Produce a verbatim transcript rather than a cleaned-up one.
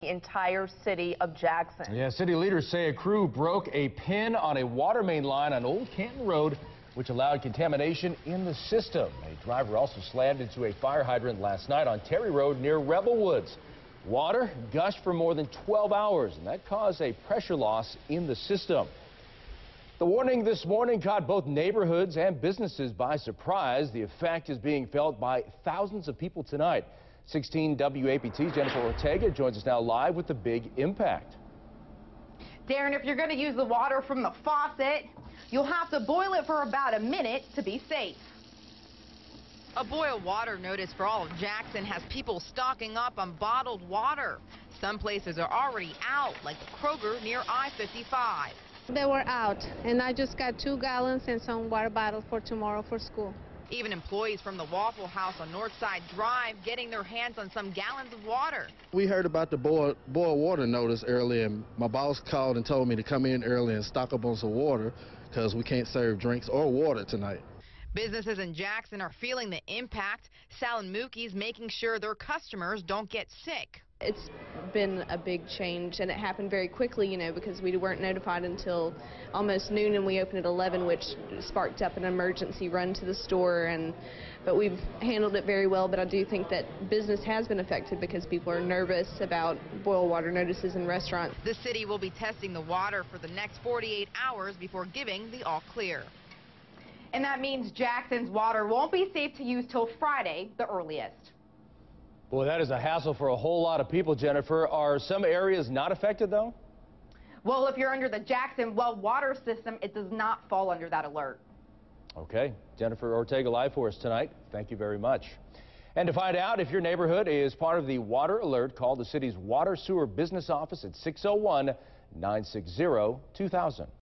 entire city of Jackson. Yeah, city leaders say a crew broke a pin on a water main line on Old Canton Road, which allowed contamination in the system. A driver also slammed into a fire hydrant last night on Terry Road near Rebel Woods. Water gushed for more than twelve hours, and that caused a pressure loss in the system. The warning this morning caught both neighborhoods and businesses by surprise. The effect is being felt by thousands of people tonight. sixteen W A P T's Jennifer Ortega joins us now live with the big impact. Darren, if you're going to use the water from the faucet, you'll have to boil it for about a minute to be safe. A boil water notice for all of Jackson has people stocking up on bottled water. Some places are already out, like the Kroger near I fifty-five. They were out, and I just got two gallons and some water bottles for tomorrow for school. Even employees from the Waffle House on Northside Drive getting their hands on some gallons of water. We heard about the boil, boil water notice earlier, and my boss called and told me to come in early and stock up on some water because we can't serve drinks or water tonight. Businesses in Jackson are feeling the impact. Sal and Mookie's making sure their customers don't get sick. It's been a big change, and it happened very quickly, you know, because we weren't notified until almost noon, and we opened at eleven, which sparked up an emergency run to the store. And but we've handled it very well. But I do think that business has been affected because people are nervous about boil water notices in restaurants. The city will be testing the water for the next forty-eight hours before giving the all clear. And that means Jackson's water won't be safe to use till Friday, the earliest. Boy, that is a hassle for a whole lot of people, Jennifer. Are some areas not affected, though? Well, if you're under the Jackson well water system, it does not fall under that alert. Okay. Jennifer Ortega live for us tonight. Thank you very much. And to find out if your neighborhood is part of the water alert, call the city's water sewer business office at six oh one, nine six zero, two thousand.